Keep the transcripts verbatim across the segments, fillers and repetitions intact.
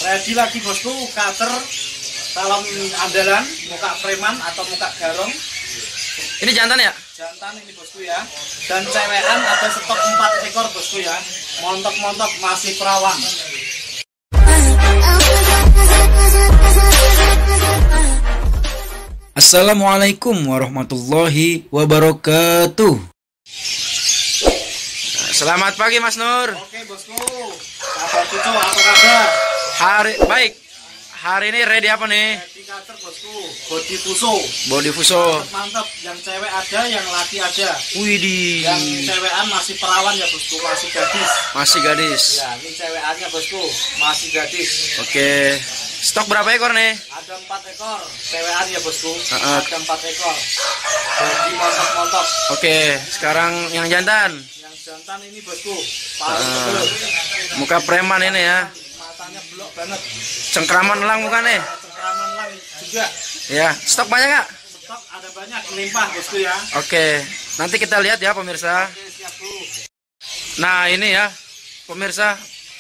Ready lagi bosku, kacer salam andalan, muka preman atau muka garong. Ini jantan ya? Jantan ini bosku ya. Dan cewekan ada stok empat ekor bosku ya. Montok-montok masih perawan. Assalamualaikum warahmatullahi wabarakatuh. Selamat pagi Mas Nur. Oke bosku. Kabar Cucu, apa kabar? Hari baik. Hari ini ready apa nih? Ready kacer bosku. Body fuso. Body fuso. Mantap, yang cewek ada, yang laki ada. Widih. Yang cewekan masih perawan ya bosku, masih gadis. Masih gadis. Ya, ini cewekannya bosku, masih gadis. Oke. Stok berapa ekor nih? Ada empat ekor cewekan ya bosku. Uh -uh. Ada empat ekor. Body montok-montok. Oke, sekarang yang jantan. Yang jantan ini bosku, paling Uh, betul. muka preman ini ya. Matanya blok banget. Cengkraman elang mukanya. Cengkraman lang juga. Ya, stok banyak nggak? Stok ada banyak, limpah bosku ya. Oke, nanti kita lihat ya pemirsa. Oke, siap dulu. Nah ini ya pemirsa,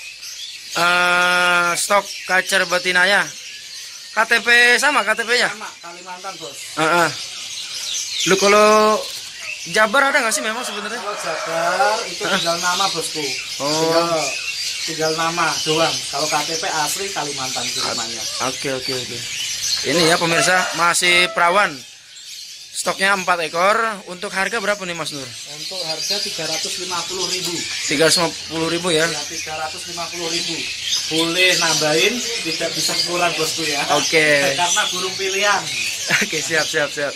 uh, stok kacer betinanya. K T P sama K T P-nya? Sama, Kalimantan bos. Uh -uh. Lu kalau Jabar ada nggak sih memang sebenarnya? Kalau Jabar itu tinggal nama bosku. Oh. Tinggal, tinggal nama doang. Kalau K T P asli Kalimantan kirimannya. Oke oke oke. Ini ya pemirsa masih perawan. Stoknya empat ekor. Untuk harga berapa nih Mas Nur? Untuk harga tiga ratus lima puluh ribu. tiga ratus lima puluh ribu ya? Ya, tiga ratus lima puluh ribu. Boleh nambahin, tidak bisa kurang bosku ya. Oke. Karena burung pilihan. Oke, siap siap siap.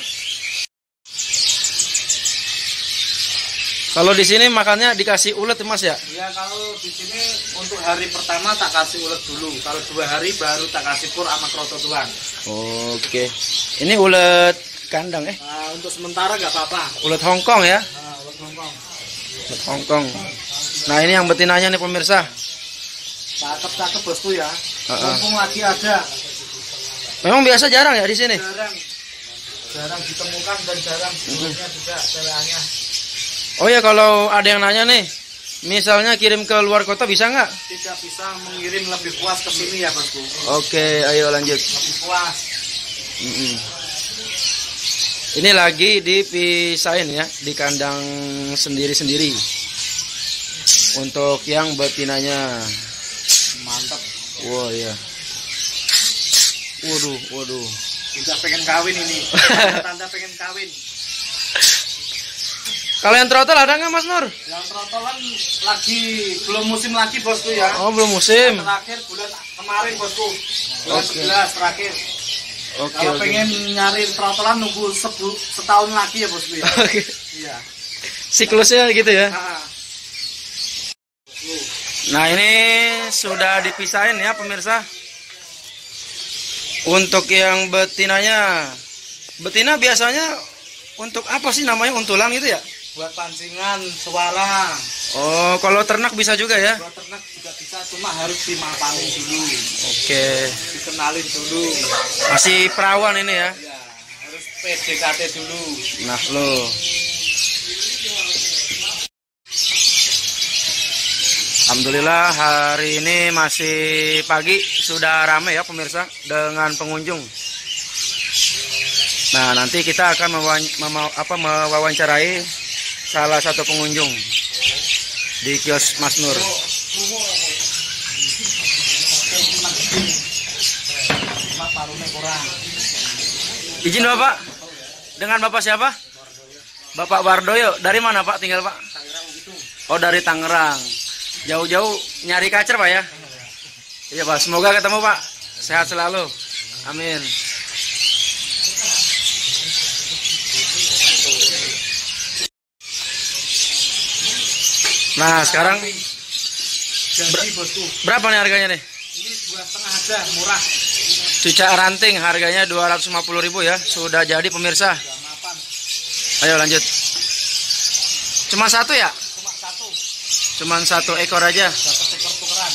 Kalau di sini makannya dikasih ulet Mas ya? Ya kalau di sini untuk hari pertama tak kasih ulet dulu. Kalau dua hari baru tak kasih pur sama kroto doang. Oke. Ini ulet kandang eh? Nah, untuk sementara nggak apa-apa. Ulet Hongkong ya? Nah, ulet Hongkong. Ulet Hongkong. Nah ini yang betinanya nih pemirsa. Cakep-cakep bosku ya. Uh -uh. Mumpung lagi ada. Memang biasa jarang ya di sini? Jarang. Jarang ditemukan dan jarang sebelumnya juga cewekannya. Oh ya kalau ada yang nanya nih, misalnya kirim ke luar kota bisa nggak? Tidak bisa mengirim lebih puas ke sini ya bosku. Oke, ayo lanjut. Lebih puas. Mm -mm. Ini lagi dipisahin ya, di kandang sendiri-sendiri. Untuk yang betinanya. Mantap. Wah ya. Waduh, waduh. Udah pengen kawin ini. Tanda pengen kawin. Kalau yang trotol ada nggak Mas Nur? Yang trotolan lagi belum musim lagi bosku ya. Oh belum musim. Terakhir bulan kemarin bosku. Bulan Oke. sebelas terakhir. Oke. Kalau Oke. pengen nyari trotolan nunggu sebu, setahun lagi ya bosku ya. Oke. Iya. Siklusnya gitu ya. Nah, Nah ini sudah dipisahin ya pemirsa. Untuk yang betinanya, betina biasanya untuk apa sih namanya, untulan gitu ya? buat pancingan, suara. Oh, kalau ternak bisa juga ya? Buat ternak juga bisa, cuma harus dimapanin dulu. Oke. Dikenalin dulu. Masih perawan ini ya? Ya, harus P D K T dulu. Nah lo. Alhamdulillah hari ini masih pagi, sudah ramai ya pemirsa dengan pengunjung. Nah nanti kita akan mewawan, mema, apa, mewawancarai salah satu pengunjung di kios Mas Nur. Izin Bapak, dengan Bapak siapa? Bapak Wardoyo. Dari mana Pak tinggal Pak? Oh dari Tangerang. Jauh-jauh nyari kacer Pak ya? Iya Pak, semoga ketemu Pak. Sehat selalu. Amin. Nah sekarang Jadi bosku, berapa nih harganya nih? ini dua setengah aja, murah. Cuca ranting harganya dua ratus lima puluh ribu ya. Sudah jadi pemirsa. Mapan. Ayo lanjut. Cuma satu ya? Cuma satu. Cuman satu ekor aja. Dapat ekor tukeran.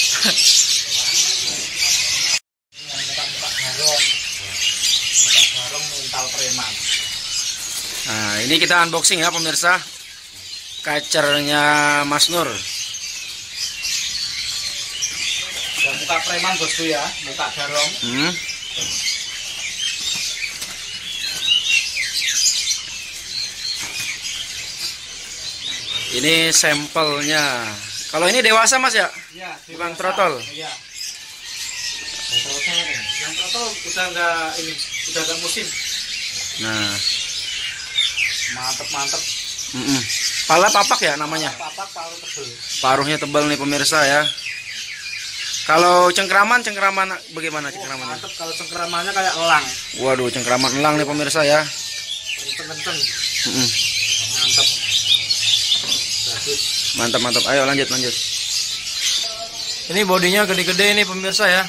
Garong mental preman. Nah ini kita unboxing ya pemirsa. Kacernya Mas Nur. Ya, muka preman bosku ya, muka garong. Hmm. Ini sampelnya. Kalau ini dewasa mas ya? Iya. Bukan trotol. Iya. Yang trotol udah nggak ini, udah nggak musim. Nah, Mantep mantep. mm-mm. Pala papak ya namanya. Papak paruh tebel. Paruhnya tebal nih pemirsa ya. Kalau cengkeraman, cengkeraman bagaimana Oh, cengkeramannya? mantep kalau cengkeramannya kayak elang. Waduh, cengkeraman elang nih pemirsa ya. Kenceng-kenceng. Mm-mm. Mantep. Bagus. Mantap mantap. Ayo lanjut lanjut. Ini bodinya gede-gede ini pemirsa ya.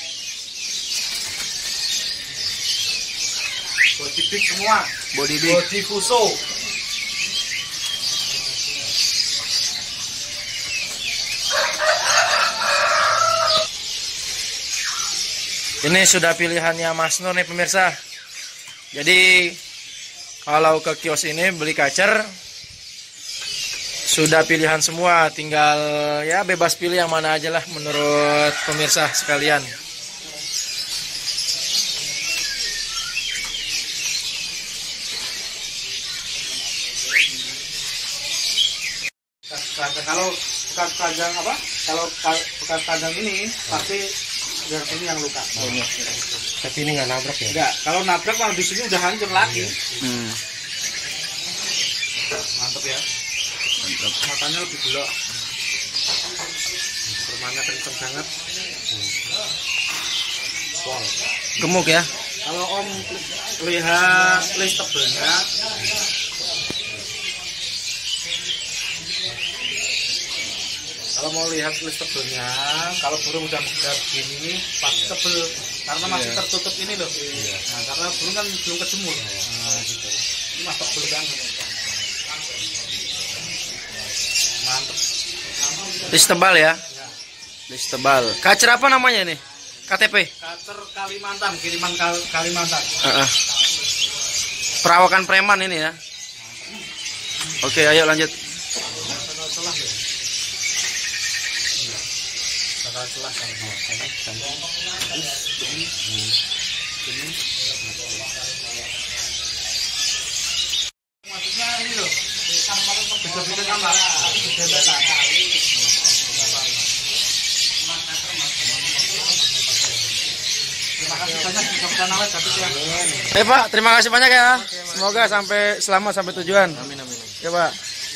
Body big semua. Body big. Body fuso. Ini sudah pilihannya Mas Nur nih pemirsa. Jadi kalau ke kios ini beli kacer sudah pilihan semua, tinggal ya bebas pilih yang mana aja lah menurut pemirsa sekalian. Kalau bekas kandang apa? Kalau bekas kandang ini pasti biar ini yang luka. Tapi ini nggak nabrak ya? Enggak, kalau nabrak malah di sini udah hancur lagi. Hmm. Mantep ya. Mantep. Matanya lebih gelap. Permanya kenceng banget. Wow. Gemuk ya. Kalau Om lihat list tebelnya, kalau mau lihat list tebelnya, kalau burung udah megar gini pasti tebel karena masih Iya. tertutup ini loh. Nah, karena burung kan belum kejemur. Nah, gitu. Ini masih tebel banget. Mantep. List tebal ya. List tebal. Kacer apa namanya nih? K T P. Kacer Kalimantan, kiriman Kal- Kalimantan. Uh-uh. Perawakan preman ini ya. Oke, ayo lanjut. Celah ya. Bakal celah kan. Maksudnya ini loh. Beda-beda nama. Beda-beda. Terima kasih banyak mudah-mudahan awet dapat ya. Eh Pak, terima kasih banyak ya. Semoga sampai selamat sampai tujuan. Amin amin. Ya Pak.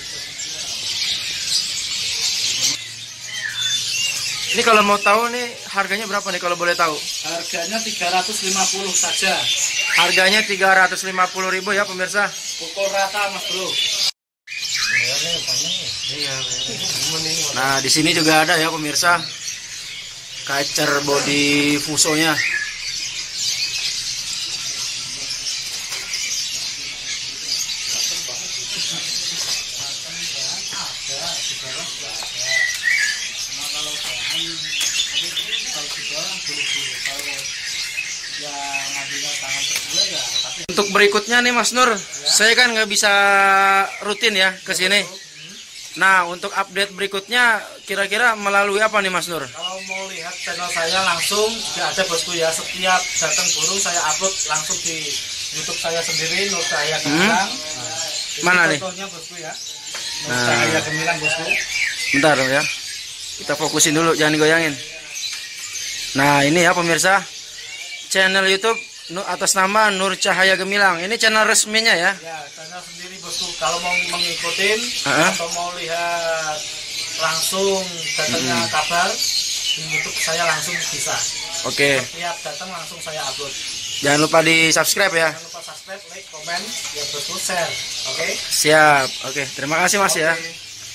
Ini kalau mau tahu nih harganya berapa nih kalau boleh tahu? Harganya tiga ratus lima puluh saja. Harganya tiga ratus lima puluh ribu ya pemirsa. Pukul rata Mas Bro. Nah, di sini juga ada ya pemirsa. Kacer body fusonya. Untuk berikutnya nih Mas Nur, saya kan nggak bisa rutin ya ke sini. Nah, untuk update berikutnya kira-kira melalui apa nih Mas Nur? Kalau mau lihat channel saya langsung sudah ada bosku ya. Setiap datang burung saya upload langsung di YouTube saya sendiri, Nur Cahaya Gemilang. Nah, Mana ini nih? contohnya bosku ya. Nur Nah. Cahaya Gemilang bosku. Bentar ya. Kita fokusin dulu, jangan digoyangin. Nah, ini ya pemirsa. Channel YouTube Nu- atas nama Nur Cahaya Gemilang. Ini channel resminya ya. Ya, channel sendiri bosku. Kalau mau mengikutin Uh-huh. atau mau lihat langsung datangnya kabar di YouTube saya langsung bisa. Oke. Setiap datang langsung saya upload. Jangan lupa di-subscribe ya. Jangan lupa subscribe, like, komen, ya bosku share. Oke? Siap. Oke, terima kasih Mas ya. Oke.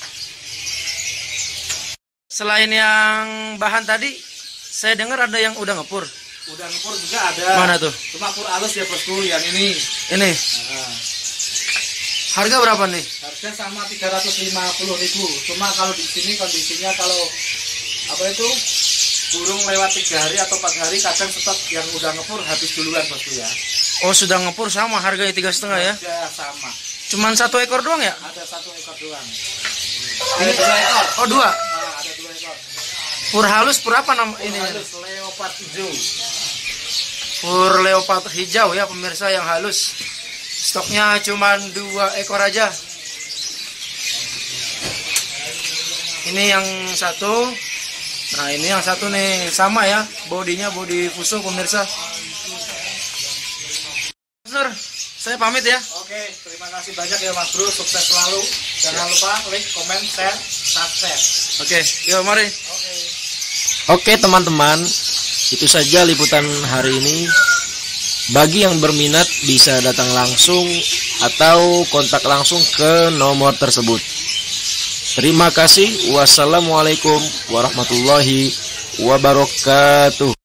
Selain yang bahan tadi, saya dengar ada yang udah ngepur. Udah ngepur juga ada. Mana tuh? Cuma pur halus ya bosku yang ini. Ini. Nah, Harga berapa nih? harga sama tiga ratus lima puluh ribu. Cuma kalau di sini kondisinya kalau apa itu burung lewat tiga hari atau empat hari kadang stok yang udah ngepur habis duluan bosku ya. Oh, sudah ngepur sama harganya tiga setengah ya? Harga sama. Cuman satu ekor doang ya? Ada satu ekor doang. Ini dua ekor. Oh, dua. Nah, ada dua ekor. Pur halus, pur apa nama ini? Halus leopard hijau. Pur leopard hijau ya pemirsa yang halus. Stoknya cuma dua ekor aja. Ini yang satu. Nah ini yang satu nih sama ya, bodinya body fuso pemirsa. Nur, saya pamit ya. Oke, terima kasih banyak ya Mas Bro, sukses selalu. Jangan lupa like, comment, share, subscribe. Oke, yuk mari. Oke. Oke teman-teman, itu saja liputan hari ini. Bagi yang berminat bisa datang langsung atau kontak langsung ke nomor tersebut. Terima kasih. Wassalamualaikum warahmatullahi wabarakatuh.